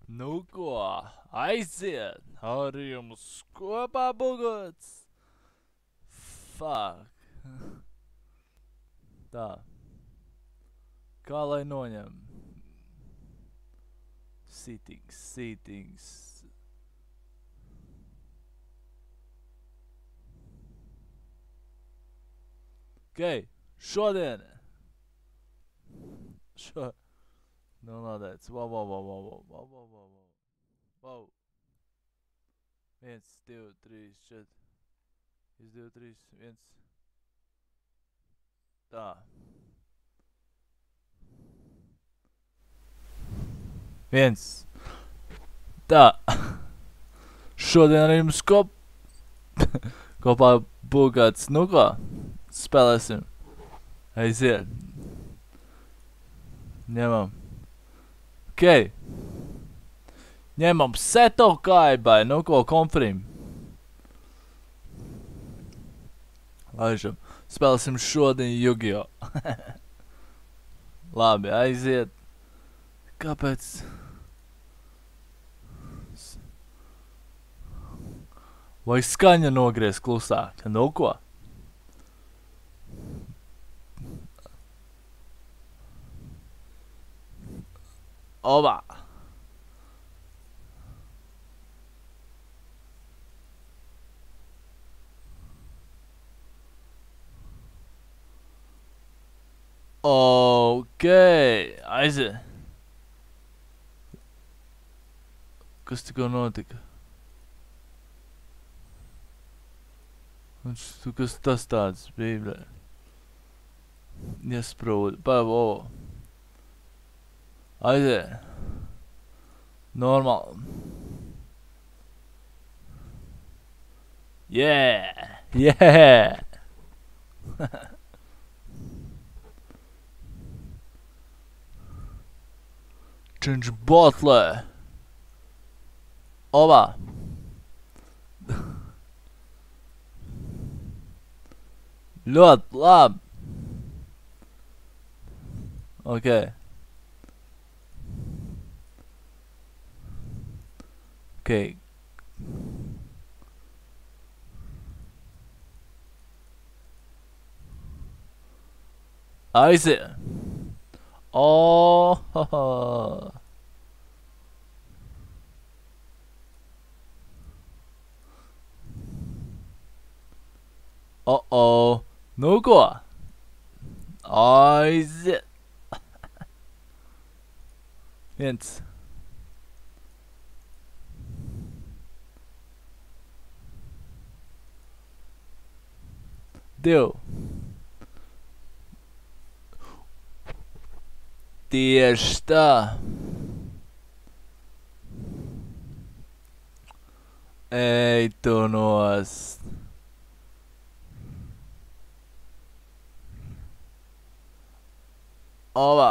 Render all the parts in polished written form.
Nu ko, aiziet! Ar jums kopā bugots! Fuck! Tā. Kā lai noņem? Settings. Ok, šodien. Nolādēts. Wow. 1, 2, 3, 4. 1, 2, 3, 1. Tā. Viens. Tā. Šodien ar jums kopā būgāts. Nu ko? Spēlēsim. Aiziet. Ņemam. Ok. Ņemam seto kaibai. Nu ko, konfrim. Laižam. Spēlēsim šodien Yu-Gi-Oh! Labi, aiziet. Kāpēc? Vai skaņa nogriez klusāk? Nu ko? Ovā! Ok, aiziet. Kas tikko notika? Kas tas tāds bija, blē? Iesprūda. Pavo. Aiziet. Normāli. Yeah! Change bottle. Ovā. Ļoti labi. Ok. Ok. Aiziet. Oh. Oh. Nu ko? Aiziet. 1. 2. Tieši tā. Ej tu nost. Ovā.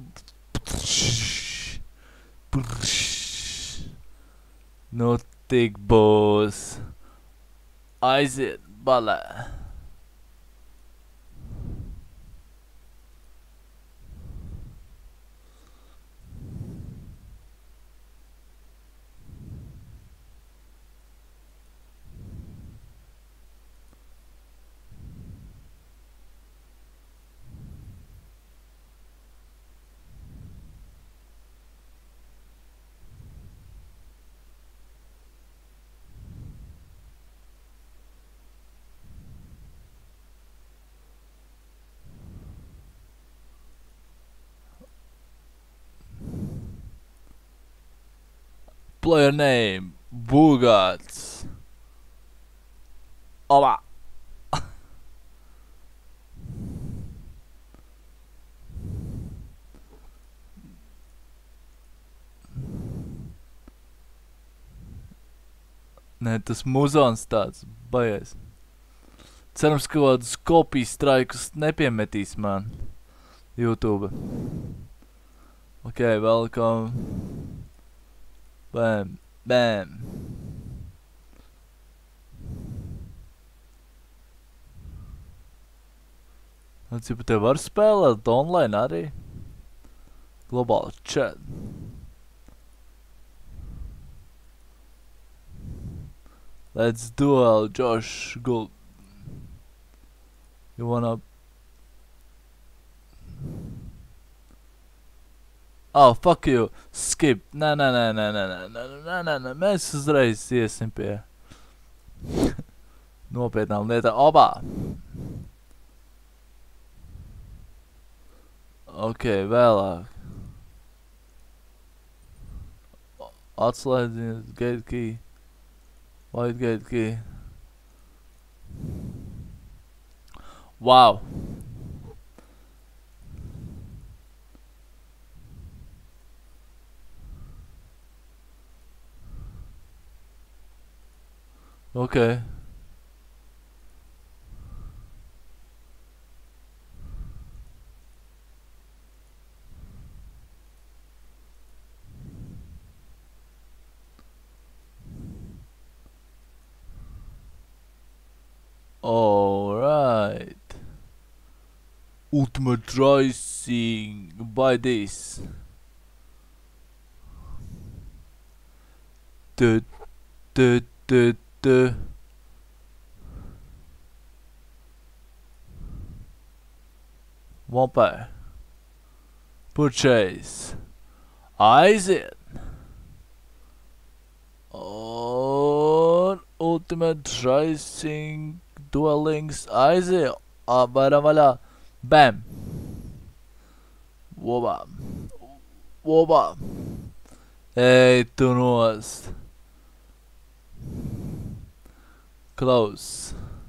Nu tik būs. Aiziet balē. Player name, Būgāts. Ovā. Nē, tas muzons tāds, baies. Cerams, ka kādus kopijas straikus nepiemetīs man YouTube. Ok, welcome. Bam. Cipa, te var spēlēt online arī? Globāli chat. Let's duel, Josh Gould. You wanna... Oh, fuck you. Skip. Nē. Mēs uzreiz iesim pie nopietnām lietām. Obā! Ok, vēlāk. Atslēdzies, gate key. White gate key. Wow! Okay. Alright. Ultimate Rising. Buy this. Vampire. Purchase. Aiziet. Un Ultimate Rising Duel Links aiziet. Varam vaļā. Bam. Wobā. Wobā. Ej tu nost. Close.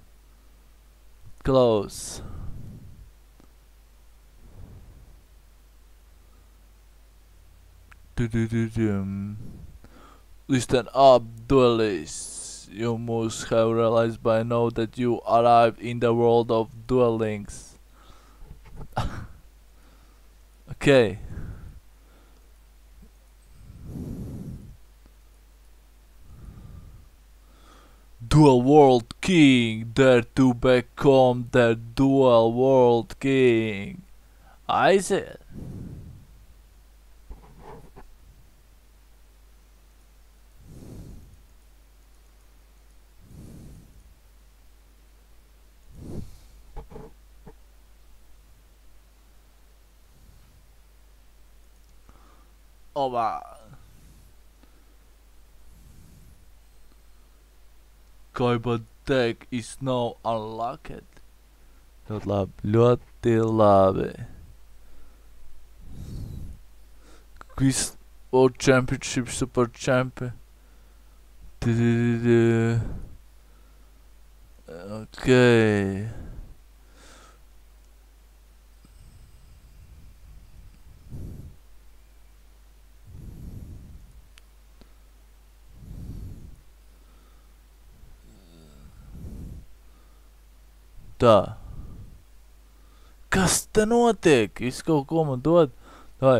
Close. Listen up, duelists. You must have realized by now that you arrived in the world of Duel Links. Okay. Dual World King, dare to become the Dual World King. Aiziet. Obā. Kaiba deck is now unlocked. Ļoti labi, ļoti labi. Quiz World Championship Super Champion. Okay. Tā. Kas te notiek? Viss kaut ko man dod. Vai.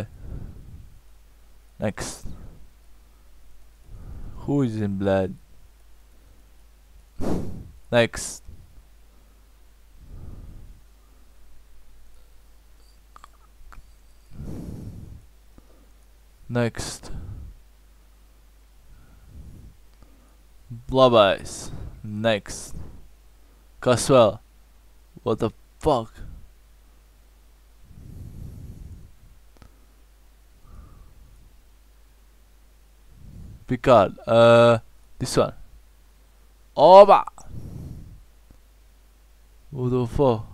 Next. Who is in blood? Next. Next. Labais. Next. Kas vēl? What the fuck? Picard. This one. Oba! What the fuck?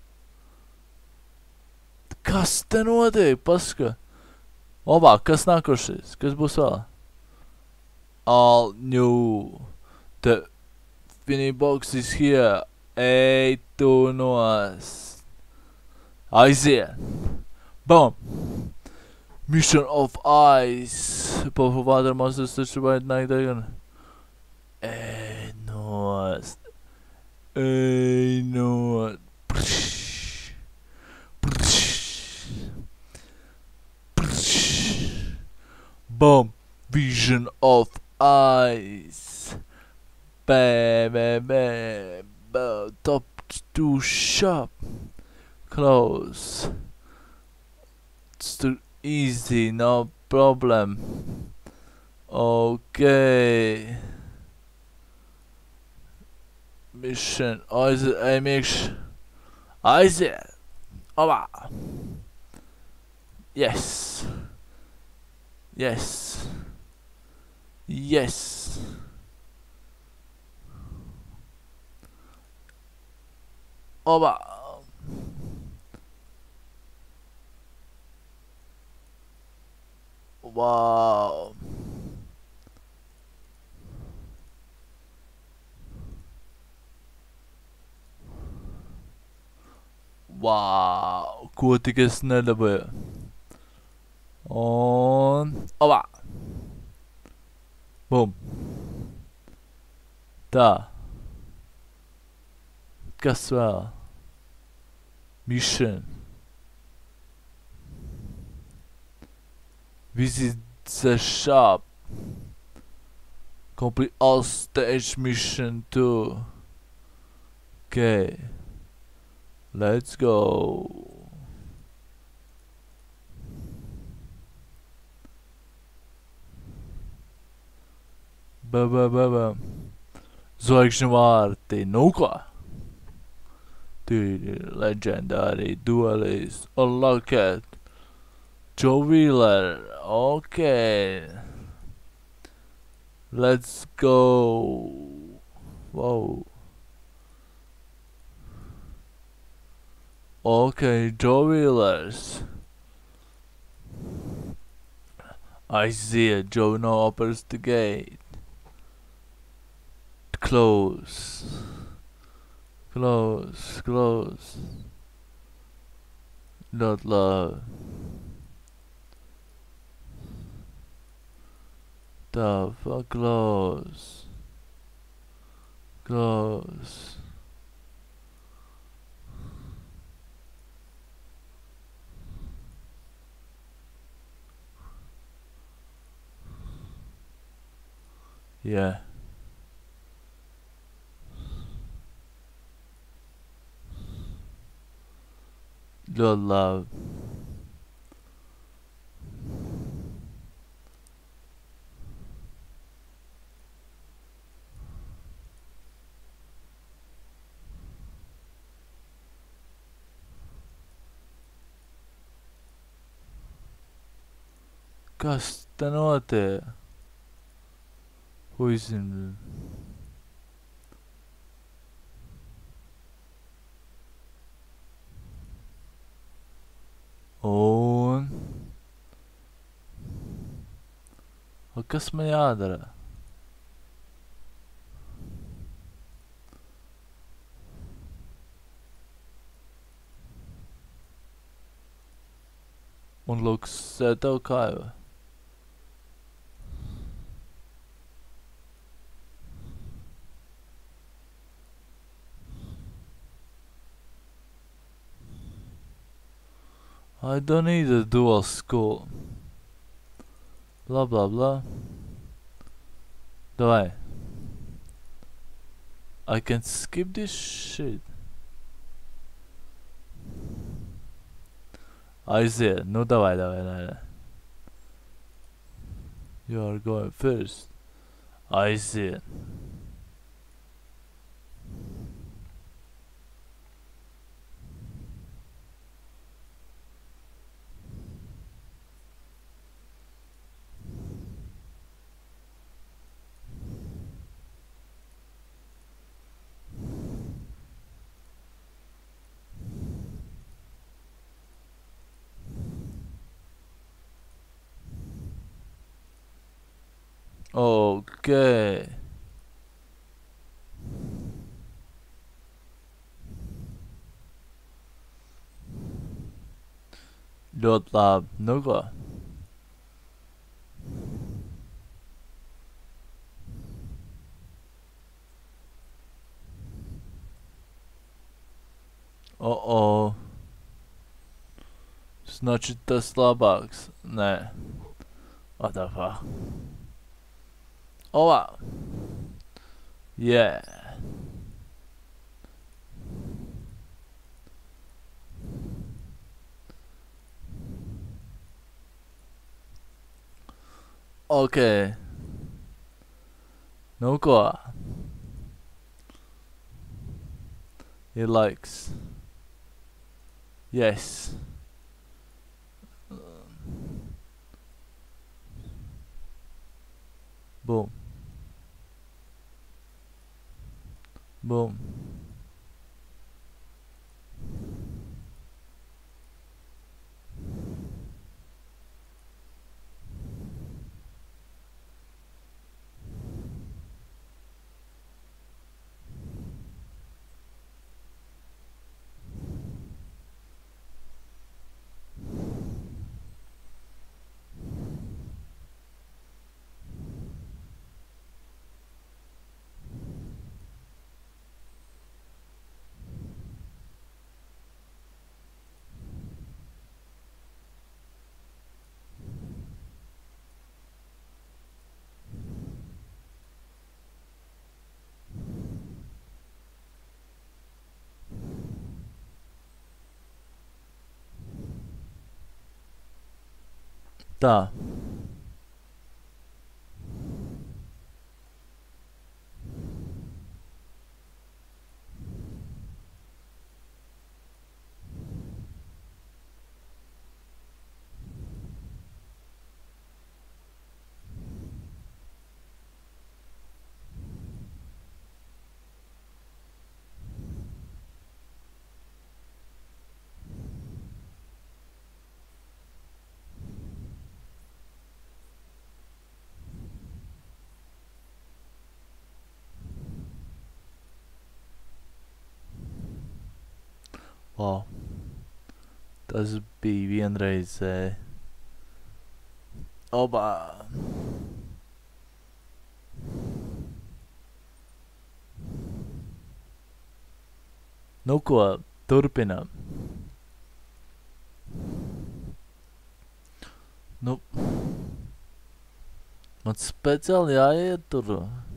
Kas te notiek? Paska. Oba, kas nākošais? Kas būs vēl? All new. The Fini box is here. Ej tu nost. Aiziet. Boom. Mission of Ice. Powerful water monsters touch the white night dragon. Ej nost. Ej nost. Boom. Vision of Ice. Bam. Top 2 shop. Close. It's too easy, no problem. Okay. Mission Isaac MX Isaac. Oba. Yes. Yes. Yes. Oba. Wow. Wow. Ko tik es nedabūju. Un... Oba. Bum. Tā. Kas vēl? Mission. Visit the shop. Complete all stage mission too. Okay. Let's go. Ba. Zvaigžņu vārti. Nu ko? Legendary duelist. Unlocked. Joe Wheeler. Okay. Let's go. Whoa. Okay, Joe Wheelers. I see it. Joe now opens the gate. Close. Close. Not love. The fuck close. Yeah. Good love. Kas te notiek? Huisim. Un... Kas man jādara? Un lūk, tev kāju. I don't need a dual school. Blah blah blah. Давай. I can skip this shit. Aiziet, nu давай. You are going first. Aiziet. Okay. Ļoti labi. Nu ko? Oh. Значит, tas labāks. Nē. What the fuck? Oh wow. Yeah. Okay. Nu ko? He likes. Yes. Boom. Boom. Tā. Wow. Tas bija vienreiz. Obā. Nu ko, turpinām. Nu. Man speciāli jāiet tur.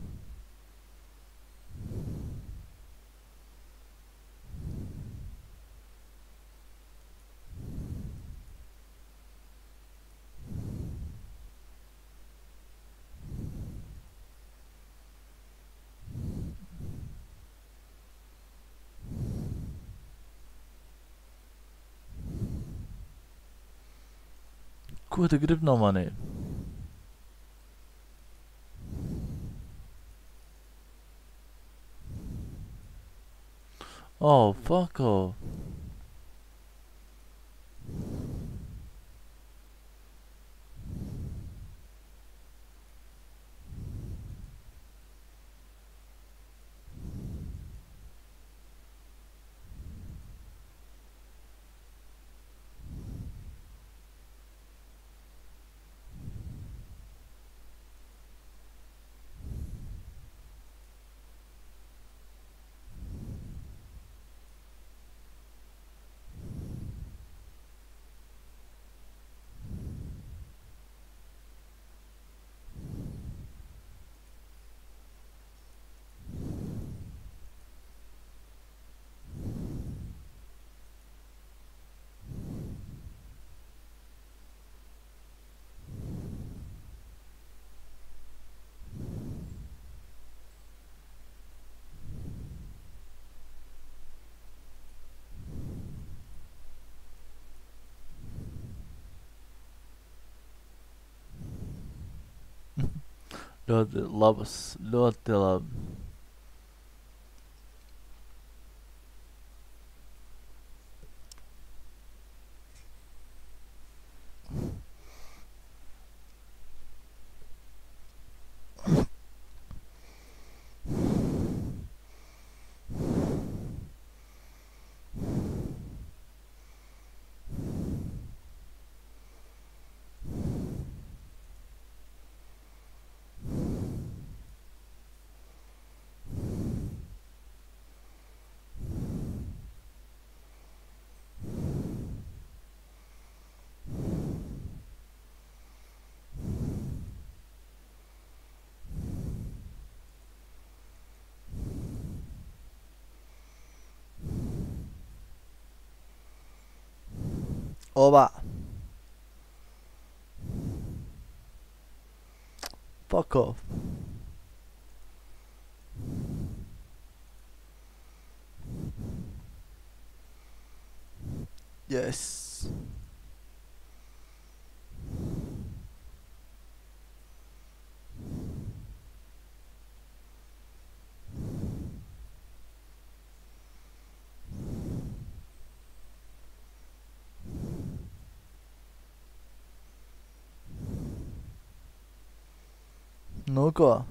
Ko tu gribi no maniem? Oh, fuck off. Ļoti labas, ļoti labi. Oba. Fuck off. Yes. Nu ko?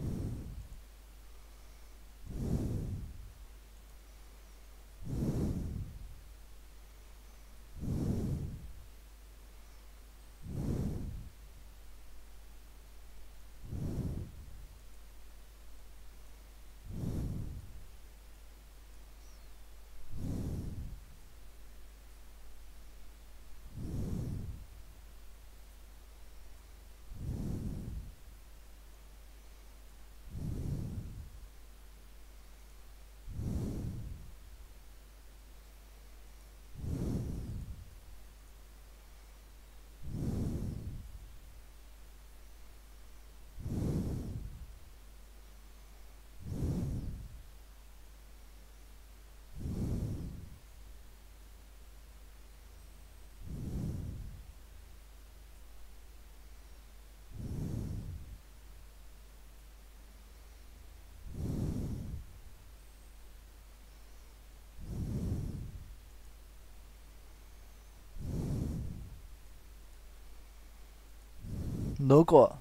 Nu ko?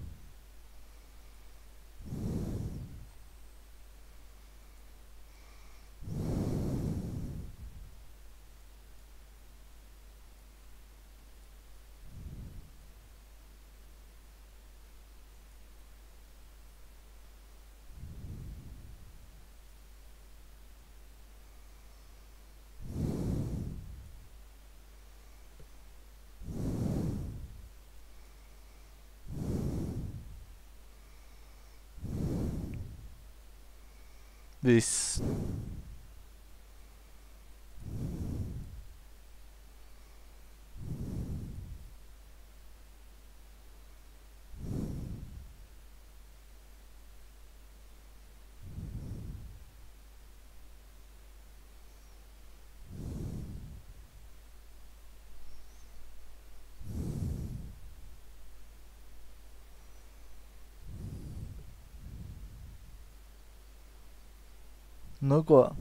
Viss. Nu ko?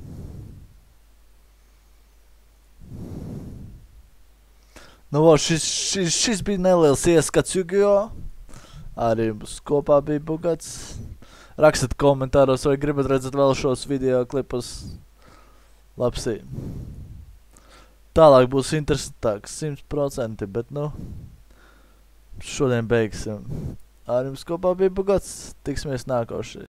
Nu, šis bija neliels ieskats Yu-Gi-Oh! Arī mums kopā bija Bugats. Rakstat komentāros, vai gribat redzēt vēl šos video klipus. Lapsī. Tālāk būs interesantāks 100%, bet nu, šodien beigsim. Arī mums kopā bija Bugats. Tiksimies nākošais.